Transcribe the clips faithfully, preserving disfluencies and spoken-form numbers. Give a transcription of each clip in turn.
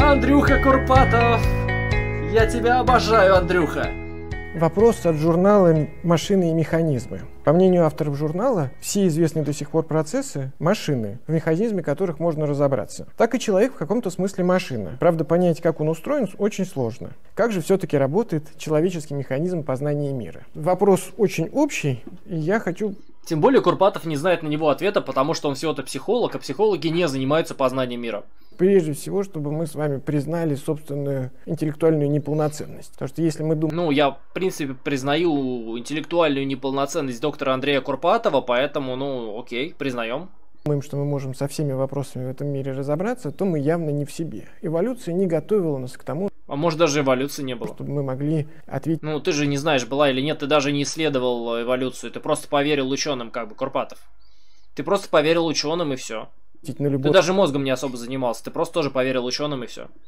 Андрюха Курпатов, я тебя обожаю, Андрюха. Вопрос от журнала «Машины и механизмы». По мнению авторов журнала, все известные до сих пор процессы – машины, в механизме которых можно разобраться. Так и человек в каком-то смысле машина. Правда, понять, как он устроен, очень сложно. Как же все-таки работает человеческий механизм познания мира? Вопрос очень общий, и я хочу... Тем более Курпатов не знает на него ответа, потому что он всего-то психолог, а психологи не занимаются познанием мира. Прежде всего, чтобы мы с вами признали собственную интеллектуальную неполноценность. Потому что если мы думаем... Ну, я, в принципе, признаю интеллектуальную неполноценность доктора Андрея Курпатова, поэтому, ну, окей, признаем. Думаем, что мы можем со всеми вопросами в этом мире разобраться, то мы явно не в себе. Эволюция не готовила нас к тому... А может, даже эволюции не было. Чтобы мы могли ответить... Ну, ты же не знаешь, была или нет, ты даже не исследовал эволюцию, ты просто поверил ученым, как бы, Курпатов. Ты просто поверил ученым, и все. На любой... Ты даже мозгом не особо занимался, ты просто тоже поверил ученым, и все.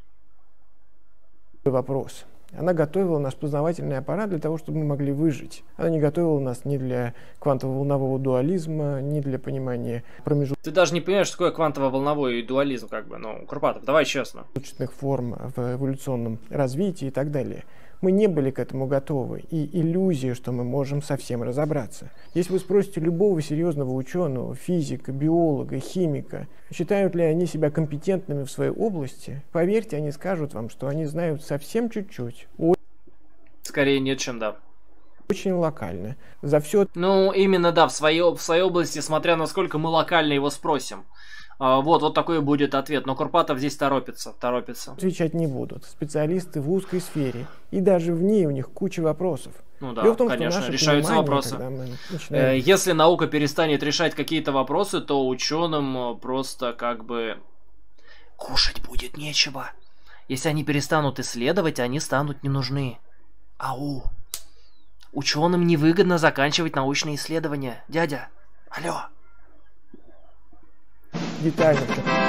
Вопрос. Она готовила наш познавательный аппарат для того, чтобы мы могли выжить. Она не готовила нас ни для квантово-волнового дуализма, ни для понимания промежуточных... Ты даже не понимаешь, что такое квантово-волновой дуализм, как бы, ну, Курпатов, давай честно. ...форм в эволюционном развитии и так далее. Мы не были к этому готовы, и иллюзия, что мы можем совсем разобраться. Если вы спросите любого серьезного ученого, физика, биолога, химика, считают ли они себя компетентными в своей области, поверьте, они скажут вам, что они знают совсем чуть-чуть. Скорее нет, чем да. Очень локально. За все... Ну, именно да, в своей, в своей области, смотря насколько мы локально его спросим. Вот, вот такой будет ответ. Но Курпатов здесь торопится, торопится. Отвечать не будут. Специалисты в узкой сфере. И даже в ней у них куча вопросов. Ну да, том, конечно, решаются вопросы. Начинаем... Если наука перестанет решать какие-то вопросы, то ученым просто как бы кушать будет нечего. Если они перестанут исследовать, они станут не нужны. Ау. Ученым невыгодно заканчивать научные исследования. Дядя, алло. Детально.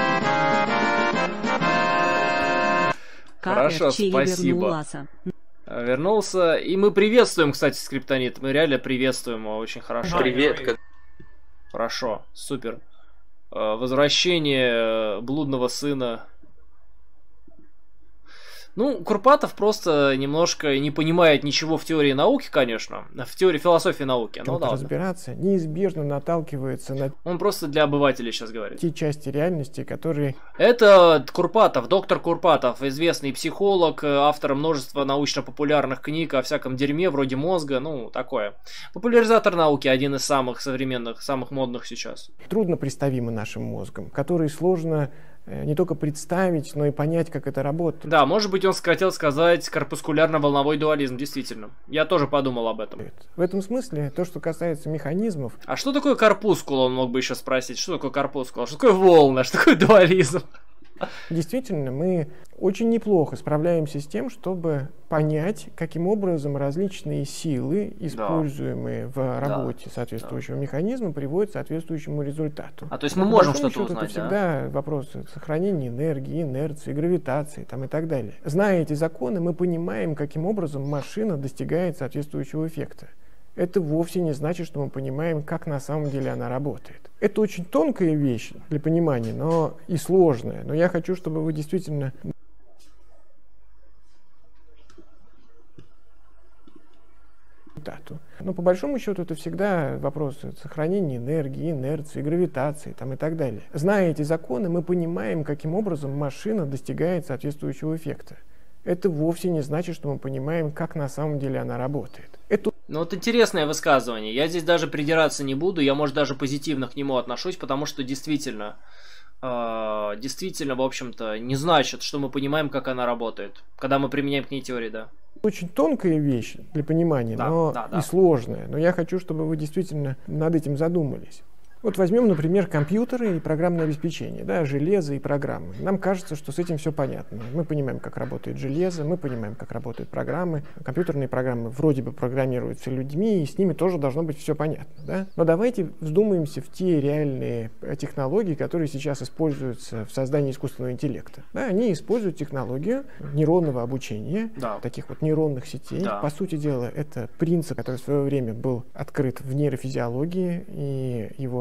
Хорошо, спасибо. Вернулся. вернулся. И мы приветствуем, кстати, Скриптонит. Мы реально приветствуем его очень хорошо. Привет. Хорошо, супер. Возвращение блудного сына. Ну, Курпатов просто немножко не понимает ничего в теории науки, конечно. В теории философии науки. Ну, да, разбираться неизбежно наталкивается на... Он просто для обывателей сейчас говорит. Те части реальности, которые... Это Курпатов, доктор Курпатов, известный психолог, автор множества научно-популярных книг о всяком дерьме, вроде мозга, ну, такое. Популяризатор науки, один из самых современных, самых модных сейчас. Трудно представимы нашим мозгом, который сложно... не только представить, но и понять, как это работает. Да, может быть, он хотел сказать корпускулярно-волновой дуализм, действительно. Я тоже подумал об этом. В этом смысле, то, что касается механизмов... А что такое корпускула, он мог бы еще спросить. Что такое корпускула? Что такое волна? Что такое дуализм? Действительно, мы очень неплохо справляемся с тем, чтобы понять, каким образом различные силы, используемые да. в работе да. соответствующего да. механизма, приводят к соответствующему результату. А то есть мы По можем что-то узнать, это всегда да? вопросы сохранения энергии, инерции, гравитации там, и так далее. Зная эти законы, мы понимаем, каким образом машина достигает соответствующего эффекта. Это вовсе не значит, что мы понимаем, как на самом деле она работает. Это очень тонкая вещь для понимания, но и сложная. Но я хочу, чтобы вы действительно... Но по большому счету это всегда вопросы сохранения энергии, инерции, гравитации там, и так далее. Зная эти законы, мы понимаем, каким образом машина достигает соответствующего эффекта. Это вовсе не значит, что мы понимаем, как на самом деле она работает. Это... Ну вот интересное высказывание. Я здесь даже придираться не буду, я, может, даже позитивно к нему отношусь, потому что действительно, э, действительно, в общем-то, не значит, что мы понимаем, как она работает, когда мы применяем к ней теории, да. Очень тонкая вещь для понимания, да, но да, да. и сложная. Но я хочу, чтобы вы действительно над этим задумались. Вот возьмем, например, компьютеры и программное обеспечение, да, железо и программы. Нам кажется, что с этим все понятно. Мы понимаем, как работает железо, мы понимаем, как работают программы. Компьютерные программы вроде бы программируются людьми, и с ними тоже должно быть все понятно. Да? Но давайте вздумаемся в те реальные технологии, которые сейчас используются в создании искусственного интеллекта. Да, они используют технологию нейронного обучения, да. таких вот нейронных сетей. Да. По сути дела, это принцип, который в свое время был открыт в нейрофизиологии, и его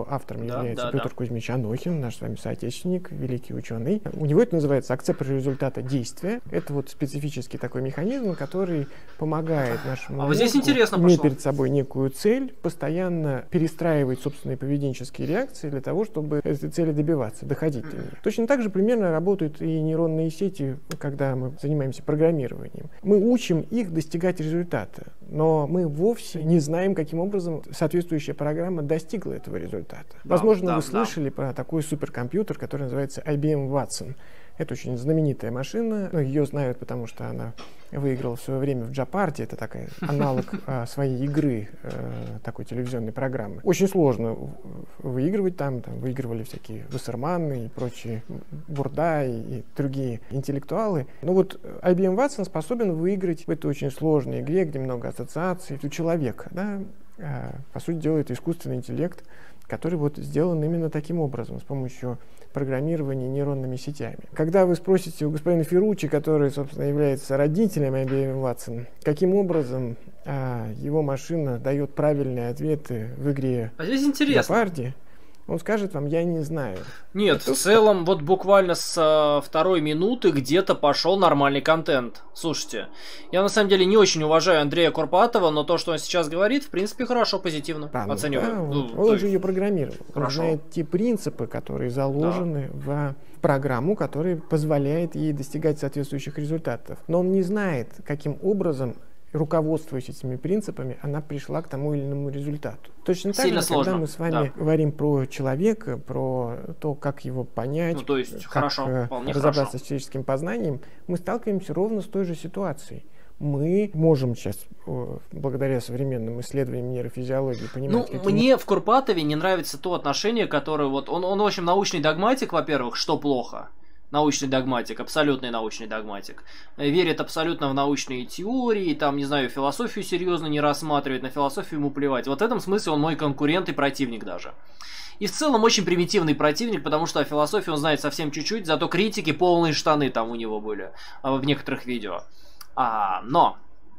автором да, является да, Петр да. Кузьмич Анохин, наш с вами соотечественник, великий ученый. У него это называется акцепт результата действия. Это вот специфический такой механизм, который помогает нашему а вот здесь мозгу, интересно иметь пошло. перед собой некую цель, постоянно перестраивать собственные поведенческие реакции для того, чтобы этой цели добиваться, доходить до нее. Точно так же примерно работают и нейронные сети, когда мы занимаемся программированием. Мы учим их достигать результата, но мы вовсе не знаем, каким образом соответствующая программа достигла этого результата. Да, Возможно, да, вы слышали да. про такой суперкомпьютер, который называется ай би эм Watson. Это очень знаменитая машина. Ну, ее знают, потому что она выиграла в свое время в Джапарте. Это такой аналог а, своей игры, а, такой телевизионной программы. Очень сложно выигрывать там. Там выигрывали всякие Вассерманы и прочие Бурда и, и другие интеллектуалы. Но вот ай би эм Watson способен выиграть в этой очень сложной игре, где много ассоциаций у человека. Да? А, по сути дела, это искусственный интеллект, который вот сделан именно таким образом, с помощью программирования нейронными сетями. Когда вы спросите у господина Ферруччи, который, собственно, является родителем ай би эм Watson, каким образом а, его машина дает правильные ответы в игре а здесь интересно. Jeopardy, он скажет вам, я не знаю. Нет, это... в целом, вот буквально с а, второй минуты где-то пошел нормальный контент. Слушайте, я на самом деле не очень уважаю Андрея Курпатова, но то, что он сейчас говорит, в принципе, хорошо, позитивно да, оцениваю. Да, ну, он он же ее программировал. Хорошо. Он знает те принципы, которые заложены да. в программу, которая позволяет ей достигать соответствующих результатов. Но он не знает, каким образом, руководствуясь этими принципами, она пришла к тому или иному результату. Точно так Сильно же, сложно. когда мы с вами да. говорим про человека, про то, как его понять, ну, то есть, как хорошо, разобраться хорошо. с человеческим познанием, мы сталкиваемся ровно с той же ситуацией. Мы можем сейчас, благодаря современным исследованиям нейрофизиологии, понимать, ну, какие... мне в Курпатове не нравится то отношение, которое вот... Он, он в общем, научный догматик, во-первых, что плохо. Научный догматик, абсолютный научный догматик. Верит абсолютно в научные теории, там, не знаю, философию серьезно не рассматривает, на философию ему плевать. Вот в этом смысле он мой конкурент и противник даже. И в целом очень примитивный противник, потому что о философии он знает совсем чуть-чуть, зато критики полные штаны там у него были в некоторых видео. А, но...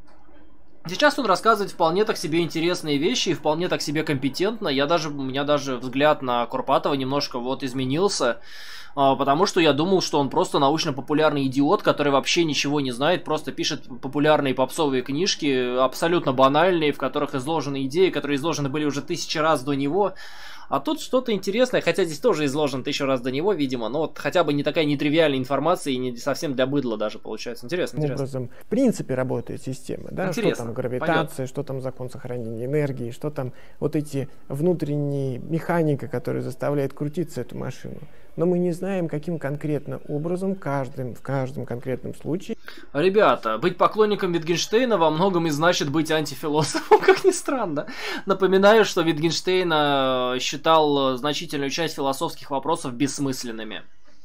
Сейчас он рассказывает вполне так себе интересные вещи и вполне так себе компетентно. Я даже, у меня даже взгляд на Курпатова немножко вот изменился, потому что я думал, что он просто научно-популярный идиот, который вообще ничего не знает, просто пишет популярные попсовые книжки, абсолютно банальные, в которых изложены идеи, которые изложены были уже тысячи раз до него. А тут что-то интересное, хотя здесь тоже изложено тысячу раз до него, видимо, но вот хотя бы не такая нетривиальная информация и не совсем для быдла даже получается. Интересно, Каким интересно. образом, в принципе, работает система, да? Интересно. Что там гравитация, пойдет. Что там закон сохранения энергии, что там вот эти внутренние механика, которая заставляет крутиться эту машину. Но мы не знаем, каким конкретно образом каждым, в каждом конкретном случае. Ребята, быть поклонником Wittgensteina во многом и значит быть антифилософом, как ни странно. Напоминаю, что Wittgenstein считал значительную часть философских вопросов бессмысленными.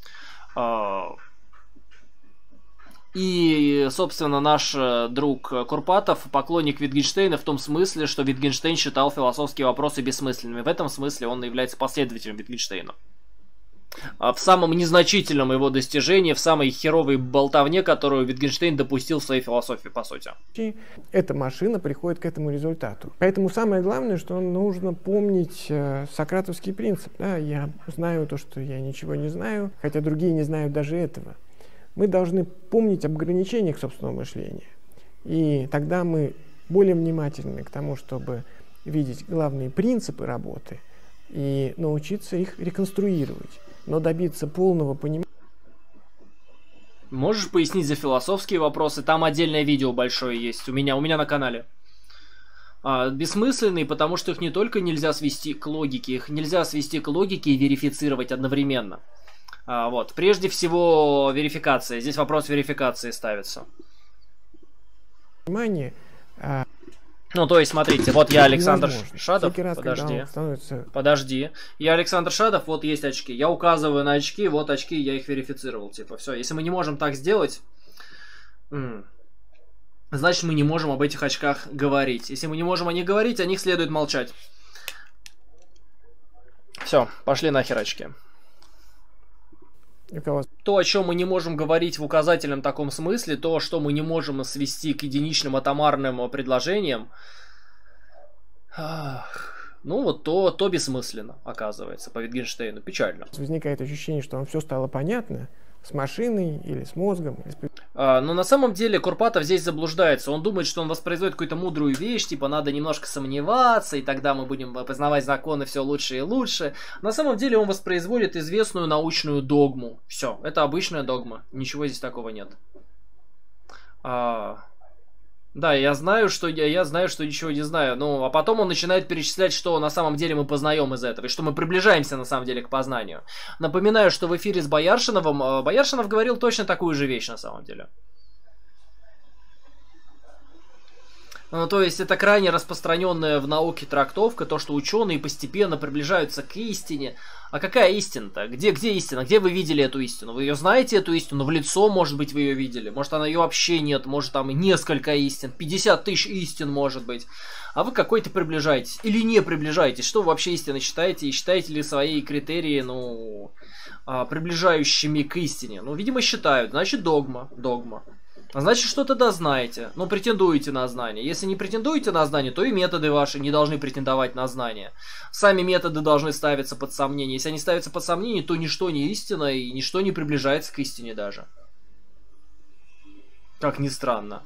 И, собственно, наш друг Курпатов поклонник Wittgensteina в том смысле, что Wittgenstein считал философские вопросы бессмысленными. В этом смысле он является последователем Wittgensteina. В самом незначительном его достижении, в самой херовой болтовне, которую Wittgenstein допустил в своей философии, по сути. Эта машина приходит к этому результату. Поэтому самое главное, что нужно помнить э, сократовский принцип. Да? Я знаю то, что я ничего не знаю, хотя другие не знают даже этого. Мы должны помнить об ограничениях собственного мышления. И тогда мы более внимательны к тому, чтобы видеть главные принципы работы и научиться их реконструировать. Но добиться полного понимания... Можешь пояснить за философские вопросы? Там отдельное видео большое есть у меня, у меня на канале. А, бессмысленные, потому что их не только нельзя свести к логике, их нельзя свести к логике и верифицировать одновременно. А, вот. Прежде всего, верификация. Здесь вопрос верификации ставится. Внимание... А... Ну, то есть, смотрите, вот я Александр Шадов, раз, подожди, становится... подожди, я Александр Шадов, вот есть очки, я указываю на очки, вот очки, я их верифицировал, типа, все, если мы не можем так сделать, значит, мы не можем об этих очках говорить, если мы не можем о них говорить, о них следует молчать. Все, пошли нахер очки. То, о чем мы не можем говорить в указательном таком смысле, то, что мы не можем свести к единичным атомарным предложениям, ну вот то, то бессмысленно, оказывается, по Wittgensteinу. Печально. Возникает ощущение, что вам все стало понятно с машиной или с мозгом. Или с... А, но на самом деле Курпатов здесь заблуждается. Он думает, что он воспроизводит какую-то мудрую вещь, типа надо немножко сомневаться, и тогда мы будем познавать законы все лучше и лучше. На самом деле он воспроизводит известную научную догму. Все, это обычная догма. Ничего здесь такого нет. А... Да, я знаю, что я, я знаю, что ничего не знаю. Ну, а потом он начинает перечислять, что на самом деле мы познаем из этого, и что мы приближаемся на самом деле к познанию. Напоминаю, что в эфире с Бояршиновым Бояршинов говорил точно такую же вещь на самом деле. Ну, то есть это крайне распространенная в науке трактовка, то, что ученые постепенно приближаются к истине. А какая истина-то? Где, где истина? Где вы видели эту истину? Вы ее знаете, эту истину? В лицо, может быть, вы ее видели? Может, она ее вообще нет? Может, там несколько истин? пятьдесят тысяч истин, может быть. А вы какой-то приближаетесь? Или не приближаетесь? Что вы вообще истинно считаете? И считаете ли свои критерии, ну, приближающими к истине? Ну, видимо, считают. Значит, догма. Догма. Значит, что-то да знаете, но претендуете на знание. Если не претендуете на знание, то и методы ваши не должны претендовать на знание. Сами методы должны ставиться под сомнение. Если они ставятся под сомнение, то ничто не истина, и ничто не приближается к истине даже. Как ни странно.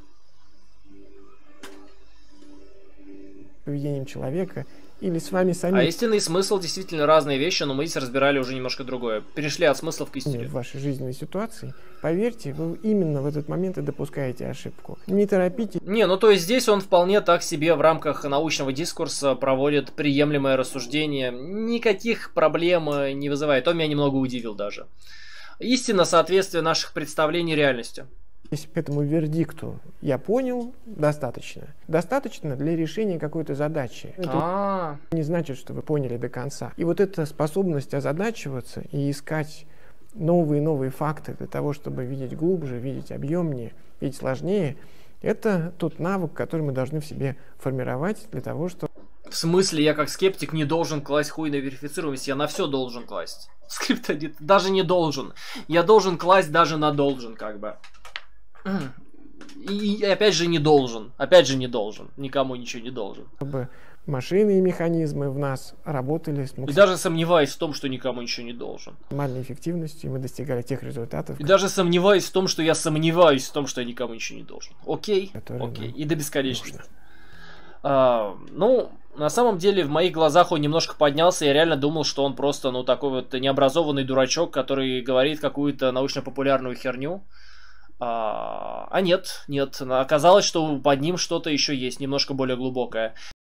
Поведением человека или с вами самим. А истинный смысл действительно разные вещи, но мы здесь разбирали уже немножко другое. Перешли от смыслов к истине. В вашей жизненной ситуации, поверьте, вы именно в этот момент и допускаете ошибку. Не торопите. Не, ну то есть здесь он вполне так себе в рамках научного дискурса проводит приемлемое рассуждение. Никаких проблем не вызывает. Он меня немного удивил даже. Истина соответствие наших представлений реальности. Если к этому вердикту я понял, достаточно. Достаточно для решения какой-то задачи. Это А-а-а. не значит, что вы поняли до конца. И вот эта способность озадачиваться и искать новые и новые факты для того, чтобы видеть глубже, видеть объемнее, видеть сложнее, это тот навык, который мы должны в себе формировать для того, чтобы... В смысле, я как скептик не должен класть хуй на верифицируемость, я на все должен класть. Скриптонит даже не должен. Я должен класть даже на должен, как бы. И, и опять же не должен. Опять же не должен. Никому ничего не должен. Чтобы машины и механизмы в нас работали с максимальной... И даже сомневаюсь в том, что никому ничего не должен. Максимальной эффективностью, и мы достигали тех результатов. И даже сомневаюсь в том, что я сомневаюсь в том, что я никому ничего не должен. Окей. Окей. И до бесконечности. А, ну, на самом деле, в моих глазах он немножко поднялся. Я реально думал, что он просто, ну, такой вот необразованный дурачок, который говорит какую-то научно-популярную херню. А, а нет, нет. Оказалось, что под ним что-то еще есть, немножко более глубокое.